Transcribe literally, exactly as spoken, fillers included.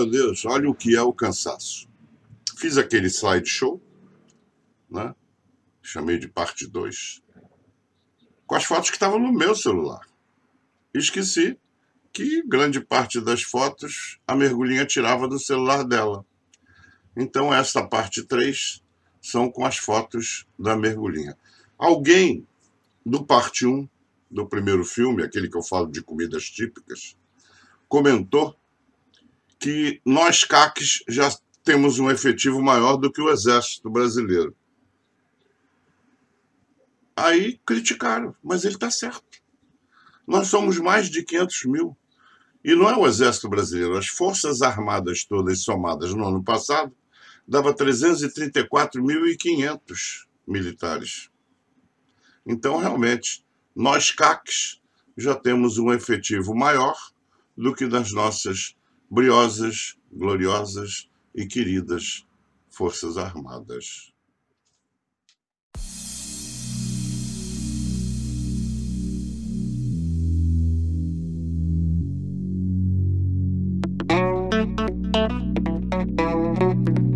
meu Deus, olha o que é o cansaço. Fiz aquele slideshow, né? Chamei de parte dois, com as fotos que estavam no meu celular. Esqueci que grande parte das fotos a Mergulhinha tirava do celular dela. Então, esta parte três são com as fotos da Mergulhinha. Alguém do parte um, do primeiro filme, aquele que eu falo de comidas típicas, comentou que nós, caques, já temos um efetivo maior do que o Exército Brasileiro. Aí criticaram, mas ele está certo. Nós somos mais de quinhentos mil. E não é o Exército Brasileiro. As Forças Armadas todas somadas no ano passado dava trezentos e trinta e quatro mil e quinhentos militares. Então, realmente, nós, caques, já temos um efetivo maior do que das nossas briosas, gloriosas e queridas Forças Armadas. Thank you.